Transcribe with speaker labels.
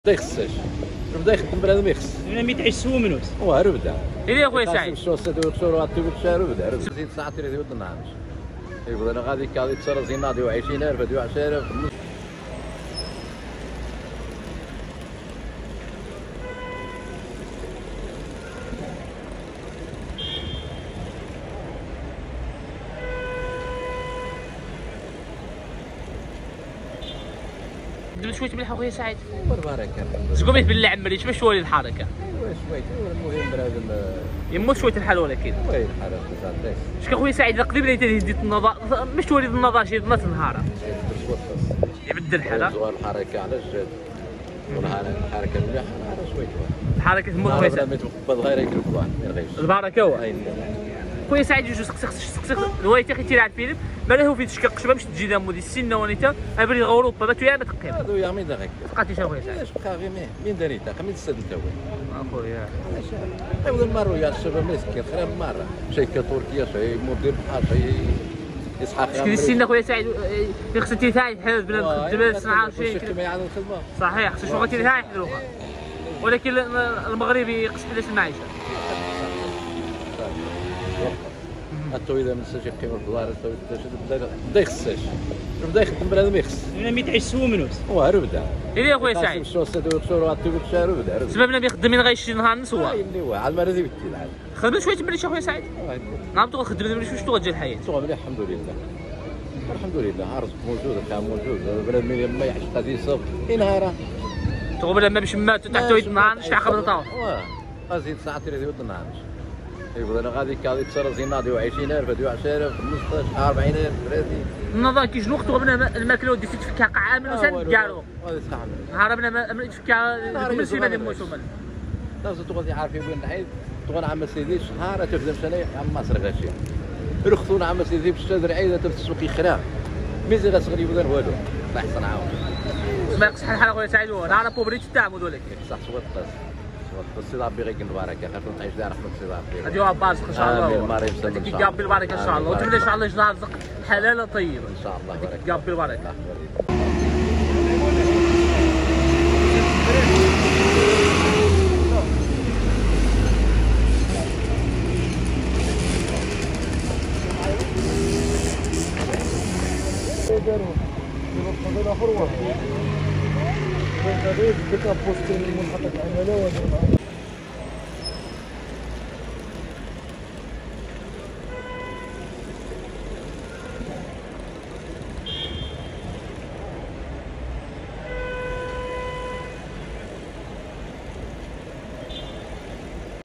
Speaker 1: بدا يخصش بدا يخدم بنادم يخص
Speaker 2: انا ميت عيش سو منوس
Speaker 1: وهرب بدا
Speaker 2: الى خويا سعيد
Speaker 1: شو سدو شو راتب الشهر بدا زيد ساعه تريد ودناش يقول انا غادي كادي تصرف زين ناضي 20000 فديو 10000
Speaker 2: درت شويه ملح اخويا سعيد
Speaker 1: بركه
Speaker 2: تقول به بالله عمري باش شويه الحركه
Speaker 1: شويه المهم بنادم
Speaker 2: يموت شويه الحال ولكن
Speaker 1: وين الحركه صافي
Speaker 2: شكون خويا سعيد قريب لي تهديت النظار مش تولي النظار شي ضمات نهار يبدل الحاله
Speaker 1: زوال الحركه على الجد والحركه مليحه على شويه
Speaker 2: الحركه تموت خويا سعيد
Speaker 1: متقبض غير يقلب واحد ما يرغيش
Speaker 2: البركه هو خويا سعيد جوج سقسق الوالد اخي تيلعب فيلم بلا هو في تشكق شباب باش تجي دامو ديال السنه ونيتا ابري اوروبا باتو يا ما تقيم
Speaker 1: هذو يا مين داك
Speaker 2: بقاتي شي خويا سعيد
Speaker 1: علاش بقى غير مين داري تا مين تسد انت
Speaker 2: اخويا
Speaker 1: علاش اول مره يا الشباب مسكين خير مره شي كتركيا شي مدير بحال شي اسحاق
Speaker 2: شكون السنه خويا سعيد خصك تيتاي بحال بلا خدمه صنعه شي
Speaker 1: كما يعاد الخدمه
Speaker 2: صحيح خصك شغل تيتاي يحضروها ولكن المغربي يقص حداش المعيشه
Speaker 1: حتى اذا ما نساش يقيم الدولار بدا يخصش بدا يخدم بنادم يخص
Speaker 2: انا ميت عيش سو منوس
Speaker 1: وهرب بدا
Speaker 2: الى خويا سعيد
Speaker 1: شو سدو شو راتب الشهر بدا
Speaker 2: سببنا بيخدم من غيشي نهار نسوا
Speaker 1: اللي هو على المرض يبكي العاد
Speaker 2: خدمت شويه مليح خويا سعيد نعم تقول خدمت مليح واش توجه الحياه
Speaker 1: صوب مليح الحمد لله الحمد لله الرزق موجود الخام موجود بنادم ما يعيش قد يصب نهار
Speaker 2: تقول لما باش ما تحت ويد نهار شحال قبل طاوح
Speaker 1: زيد ساعه تريد ود نهار يقول انا غادي كادي تصرف زين ناضي 20000 فديو 10000 15 40000 فراسي
Speaker 2: النظام كيجي وقت وغبنا الماكله ودي تفكها قعامل وسان كاعو
Speaker 1: هذا صح
Speaker 2: هربنا من تفكها كل شيء ما يموتوا من
Speaker 1: لازم تغادي عارفين وين نحيد تغون عم سيدي شهر تخدم سنه عم مصر غاشي رخصونا عم سيدي باش تدري عيده تسوقي خرا ميزي غاسغري ولا والو الله يحسن عاون
Speaker 2: ما يقص حال خويا سعيد هو انا بوبريت التعامل ولكن
Speaker 1: صح سوى السي ربي غير البركه خاف نعيش دار رحمه السي ربي
Speaker 2: هادي هو باز ان شاء الله كيقاب بالبركه ان شاء الله وتبدا ان شاء الله يجي رزق حلاله طيبه
Speaker 1: ان شاء الله بارك
Speaker 2: كيقاب بالبركه
Speaker 3: اخر واحد بين هذا بيك اب بوست من محطه العماله